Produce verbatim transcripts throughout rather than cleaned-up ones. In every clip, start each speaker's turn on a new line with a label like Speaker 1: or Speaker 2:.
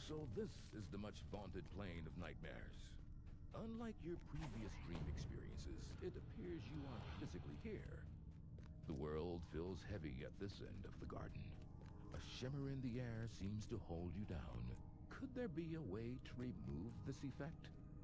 Speaker 1: So this is the much vaunted plane of nightmares. Unlike your previous dream experiences, it appears you aren't physically here. The world feels heavy at this end of the garden. A shimmer in the air seems to hold you down. Could there be a way to remove this effect?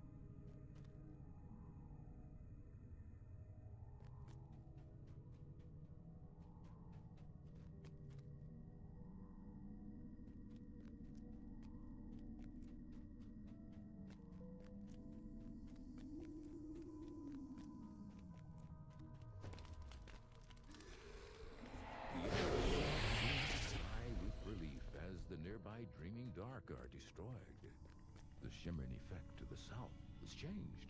Speaker 1: The nearby dreaming dark are destroyed. The shimmering effect to the south has changed.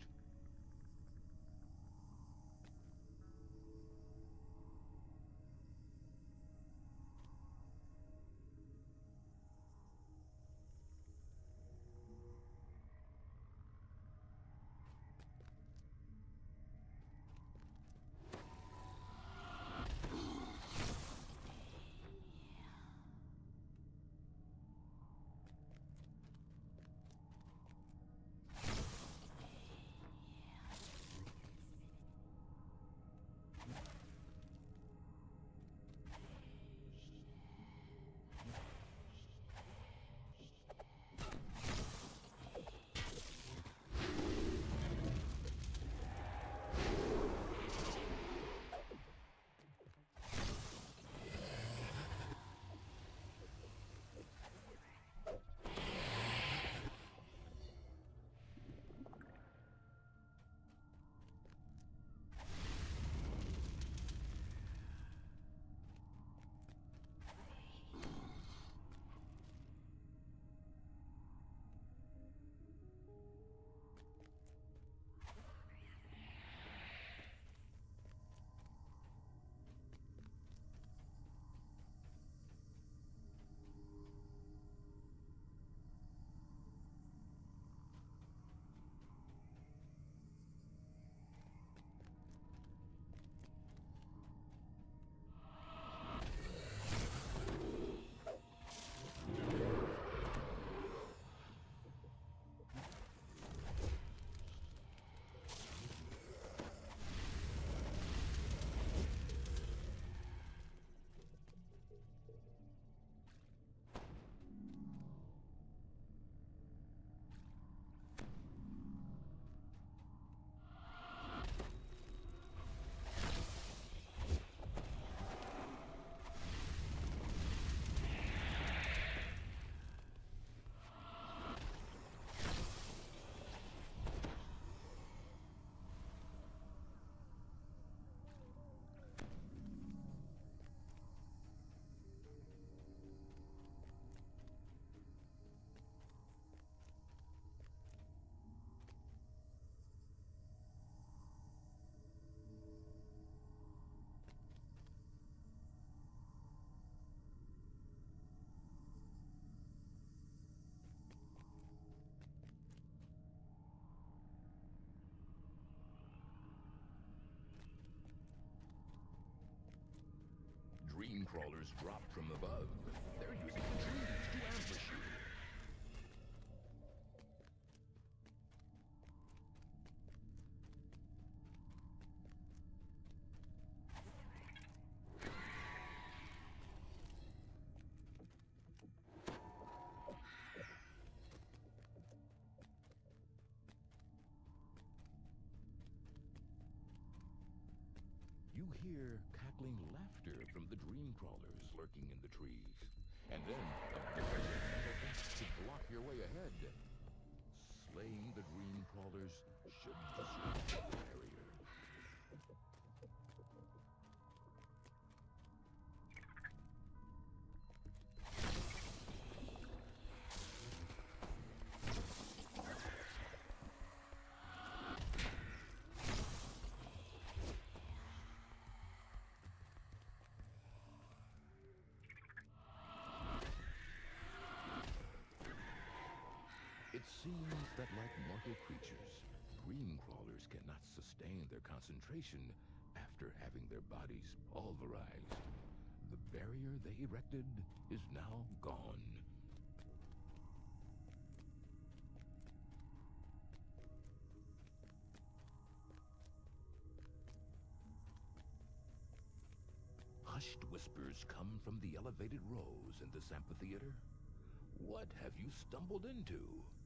Speaker 1: Dream crawlers drop from above. They're using the trees to ambush you. You hear cackling laughter from the dream crawlers lurking in the trees. And then a barrier attempts to block your way ahead. Slaying the dream crawlers should destroy the barrier. It seems that like mortal creatures, dream crawlers cannot sustain their concentration after having their bodies pulverized. The barrier they erected is now gone. hushed whispers come from the elevated rows in this amphitheater? What have you stumbled into?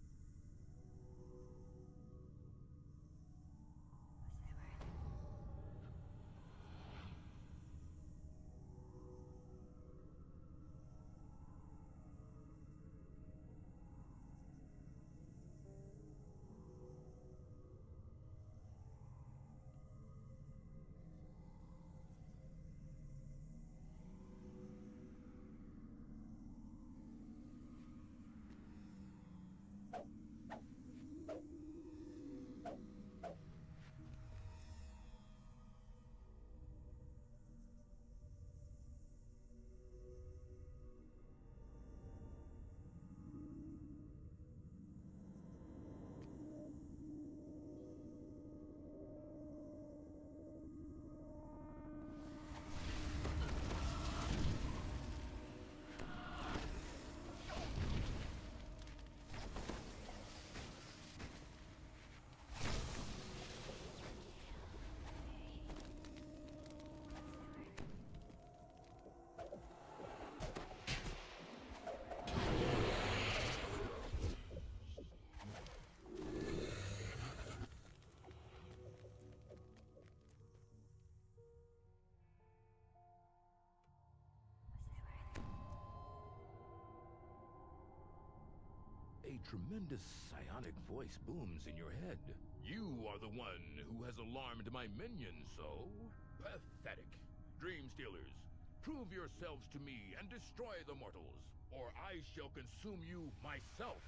Speaker 1: A tremendous psionic voice booms in your head. You are the one who has alarmed my minions so? Pathetic. Dream stealers, prove yourselves to me and destroy the mortals, or I shall consume you myself.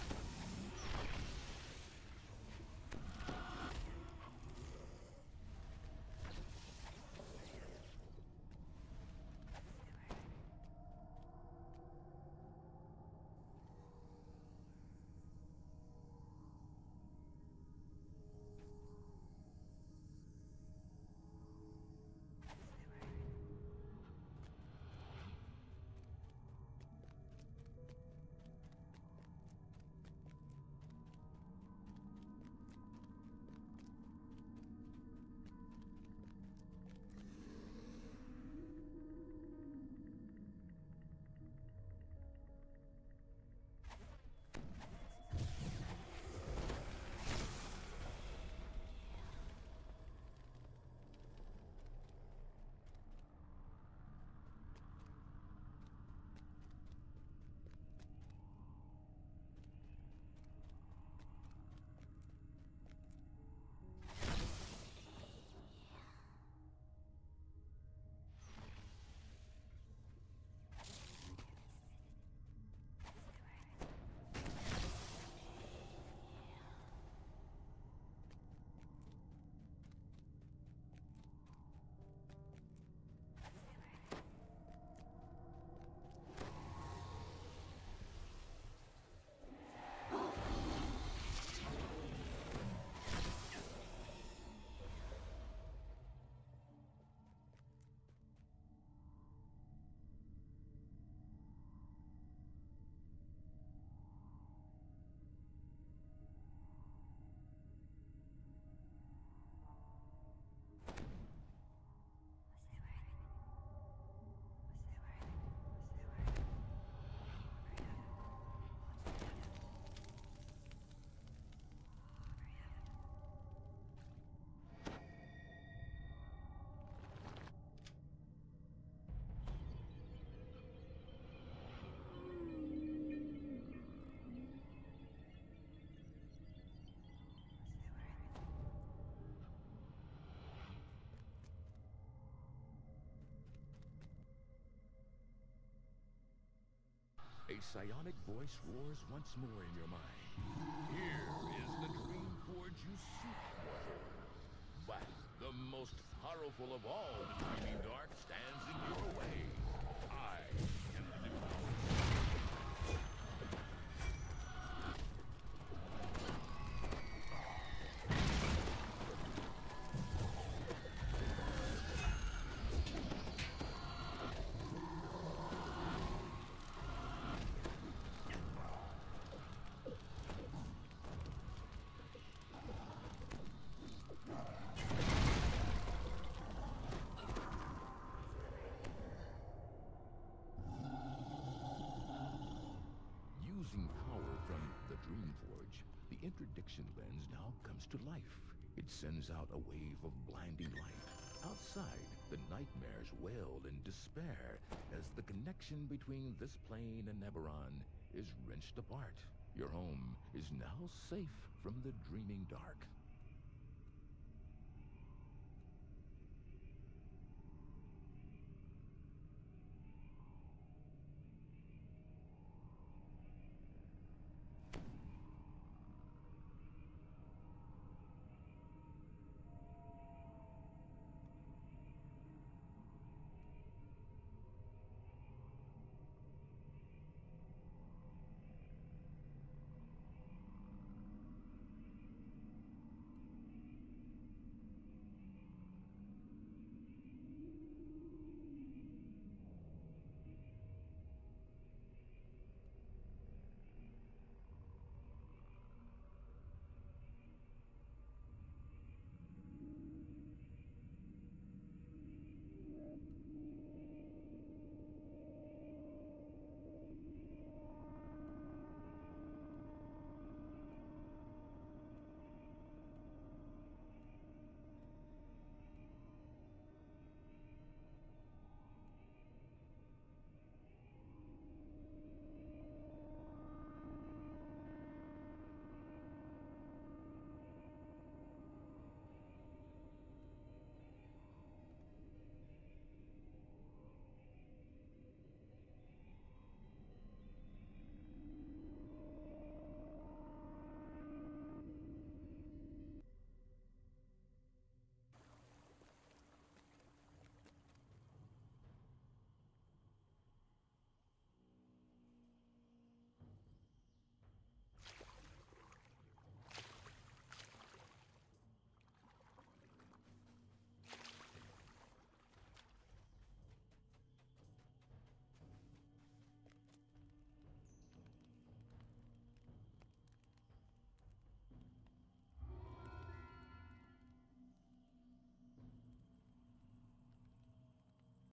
Speaker 1: A psionic voice roars once more in your mind. Here is the Dreamforge you seek, mortal. But the most powerful of all the dreaming dark stands in your way. I am the devourer. Using power from the Dreamforge, the interdiction lens now comes to life. It sends out a wave of blinding light. Outside, the nightmares wail in despair as the connection between this plane and Eberron is wrenched apart. Your home is now safe from the dreaming dark.